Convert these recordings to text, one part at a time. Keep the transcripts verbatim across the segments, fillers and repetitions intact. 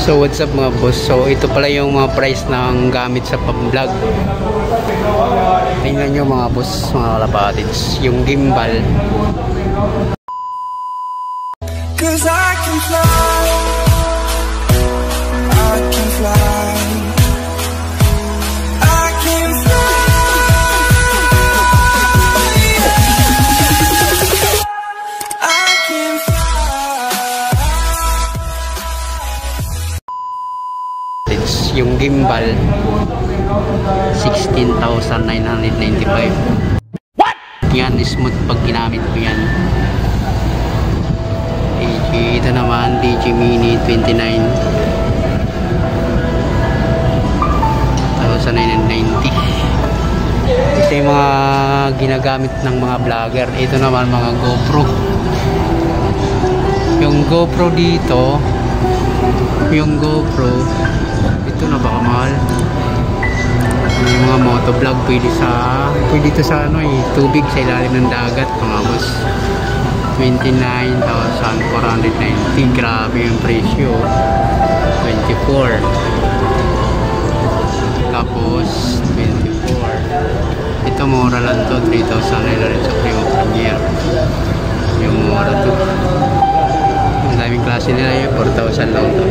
So what's up mga boss? So ito pala yung mga price ng gamit sa pang-vlog. Tingnan nyo mga boss, mga kalapatids, yung gimbal. Cause I can fly, I can fly, I can fly, I can fly. It's yung gimbal, sixteen thousand nine hundred ninety-five. What? Yan, smooth pag ginamit ko yan. Ito naman D J Mini twenty-nine thousand nine hundred ninety. Ito yung mga ginagamit ng mga vlogger. Ito naman mga GoPro. Yung GoPro dito, yung GoPro ito na baka mahal. Yung mga motovlog pwede sa pwede ito sa ano eh, tubig sa ilalim ng dagat mga boss. twenty-nine thousand four hundred ninety. Grabe yung presyo. twenty-four. Tapos twenty-four. Ito mura lang to, three thousand nine hundred sa Primo Premier. Yung mura to. Ang daming klase nila yun, four thousand lang to.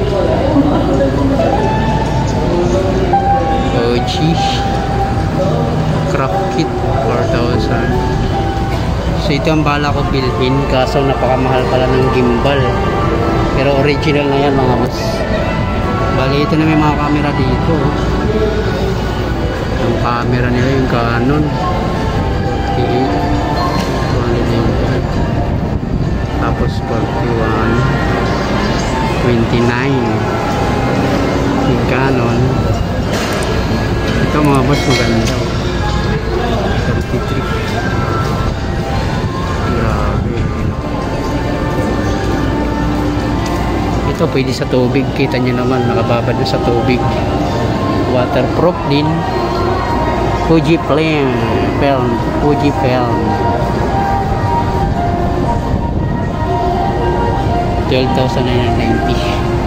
O G Craft Kit four thousand. So ito ang bala ko bilhin, kaso napakamahal pala ng gimbal. Pero original na yan mga boss. Bali ito na may mga camera dito. Ang camera nila yung Canon forty-eight. Tapos forty-one, twenty-nine yung Canon. Ito mga boss maganda. thirty-three. Ito pwede sa tubig, kita nyo naman nakababad na sa tubig, waterproof din. Fuji film film Fuji film twelve thousand nine hundred ninety.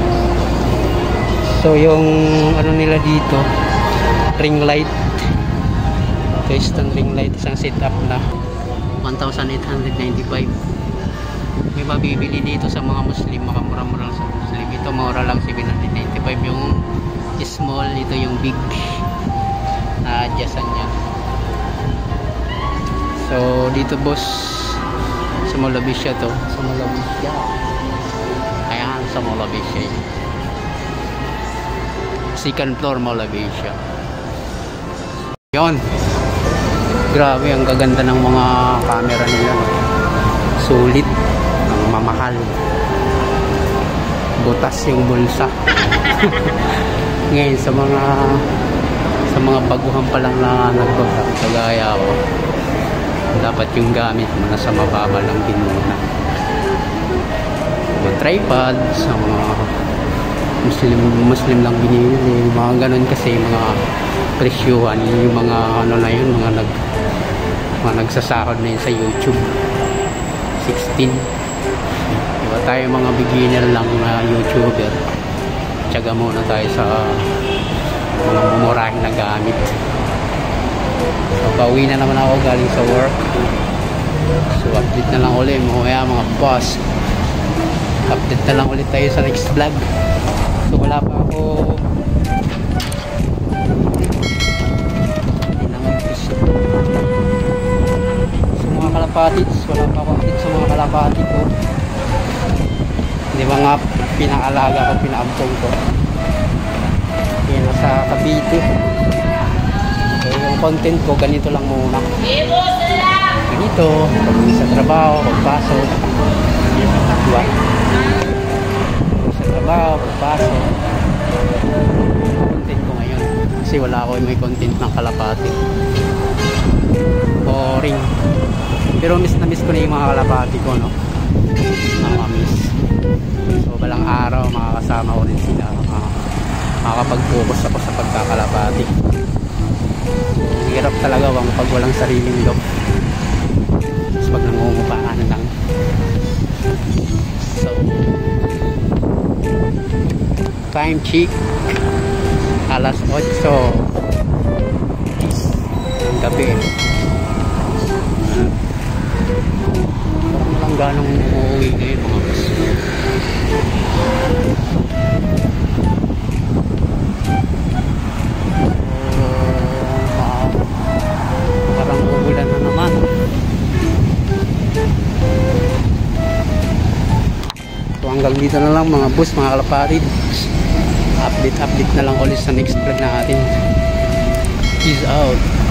So yung ano nila dito, ring light, ito isang ring light, isang setup na one thousand eight hundred ninety-five. May mabibili dito sa mga Muslim, makamura-mura lang sa Muslim. Ito mura lang seven hundred ninety-five yung small, ito yung big na adjustan niya. So dito boss sa Molabisya to, sa Molabisya. Ayan, sa Molabisya. Second floor Molabisya. Yon. Grabe ang gaganda ng mga camera nila. Sulit. Mamahal, butas yung bulsa. Ngayon sa mga sa mga baguhan pa lang na nagbablog kagaya ako, dapat yung gamit mo nasa mababa lang din muna. Mga tripod sa mga Muslim Muslim lang binili, mga ganun kasi mga presyuhan, yung mga ano na yun, mga nag mga nagsasahod na yun sa YouTube. Sixteen. Diba tayo mga beginner lang na YouTuber, tiyaga muna tayo sa mga mumurahin na gamit. So pauwi na naman ako galing sa work. So update na lang ulit mamaya mga boss. Update na lang ulit tayo sa next vlog. So wala pa ako sa mga kalapatids, wala pa ako update sa mga kalapatid ko. Di ba nga pinakalaga ko, pinaampong ko. Yan, nasa Cavite. So yung content ko ganito lang muna. Ganito, pag sa trabaho, pagpasok. Diba? Sa trabaho, pagpasok. Content ko ngayon. Kasi wala ako may content ng kalapati. Boring. Pero miss na miss ko na yung mga kalapati ko, no? Nakamiss. So balang araw makakasama ko rin sila, makakapag-focus ako sa pagkakalapati. Hirap talaga bang pag walang sariling loob, tapos pag nangungupaan lang. So time check, alas otso ng gabi. Parang walang ganong umuwi ngayon mga boss. Parang uulan na naman. So hanggang dito na lang mga boss, mga kalapatid. Update update na lang ulit sa next vlog natin. Peace out.